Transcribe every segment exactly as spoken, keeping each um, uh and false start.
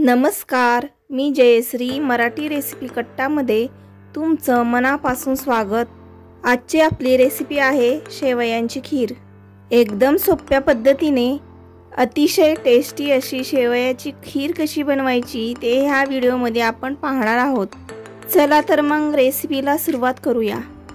नमस्कार, मी जयश्री मराठी रेसिपी कट्टामध्ये तुमचं मनापासून स्वागत। आजची आपली रेसिपी आहे शेवयांची खीर। एकदम सोप्या पद्धतीने अतिशय टेस्टी अशी शेवयाची खीर कशी बनवायची ते ह्या व्हिडिओमध्ये आपण पाहणार आहोत। चला तर मग रेसिपीला सुरुवात करूया।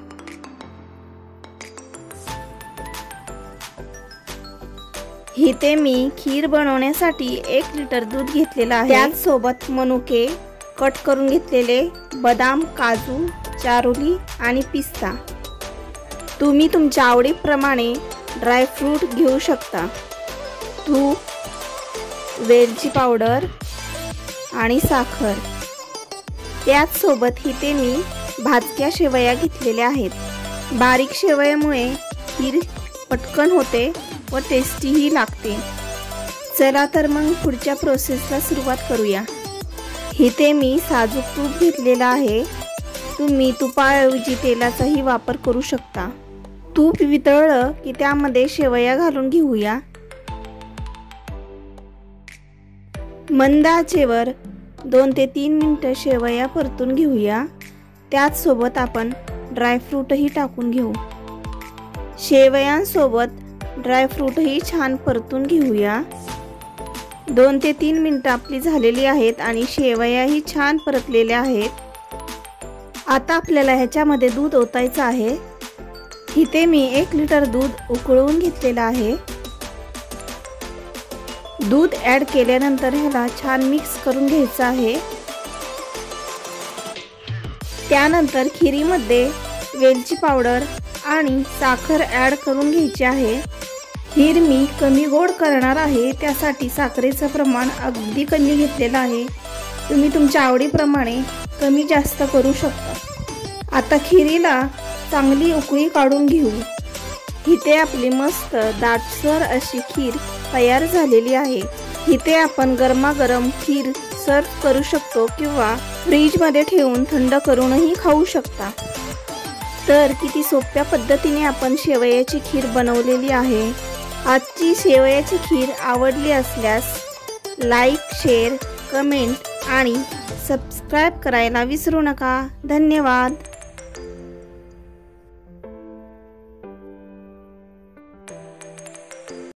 इथे मी खीर बनवण्यासाठी एक लिटर दूध घेतलेला आहे। त्याच सोबत मनुके कट करून घेतलेले, बदाम, काजू, चारोली आणि पिस्ता। तुम्ही तुमच्या आवडीप्रमाणे ड्राय फ्रूट घेऊ शकता। तूप, वेलची पावडर आणि साखर। त्याच सोबत इथे मी भाजक्या शेवया घेतलेल्या आहेत। बारीक शेवयामुळे खीर पटकन होते व टेस्टी ही लागते। चला तर मग पुढच्या प्रोसेसला सुरुवात करूया। इथे मी साजूक तूप घेतलेला आहे। तुम्ही तुपाऐवजी तेलाचाही वापर करू शकता। तूप वितळलं की त्यामध्ये शेवया घालून घेऊया। मंद आचेवर दोन ते तीन मिनिटं शेवया परतून घेऊया। त्याच सोबत आपण ड्रायफ्रूटही टाकून घेऊ। शेवयांसोबत ड्रायफ्रूटही छान परतून घेऊया। दोन ते तीन मिनिटं आपली झालेली आहेत आणि शेवयाही छान परतलेल्या आहेत। आता आपल्याला ह्याच्यामध्ये दूध ओतायचं आहे। इथे मी एक लिटर दूध उकळवून घेतलेलं आहे। दूध ॲड केल्यानंतर ह्याला छान मिक्स करून घ्यायचं आहे। त्यानंतर खिरीमध्ये वेलची पावडर आणि साखर ॲड करून घ्यायची आहे। खीर मी कमी गोड करणार आहे, त्यासाठी साखरेचं प्रमाण अगदी कमी घेतलेलं आहे। तुम्ही तुमच्या आवडीप्रमाणे कमी जास्त करू शकता। आता खिरीला चांगली उकळी काढून घेऊ। इथे आपली मस्त दाटसर अशी खीर तयार झालेली आहे। इथे आपण गरमागरम खीर सर्व करू शकतो किंवा फ्रीजमध्ये ठेवून थंड करूनही खाऊ शकता। तर किती सोप्या पद्धतीने आपण शेवयाची खीर बनवलेली आहे। आजची शेवयाची खीर आवडली असल्यास लाईक, शेअर, कमेंट आणि सबस्क्राईब करायला विसरू नका। धन्यवाद।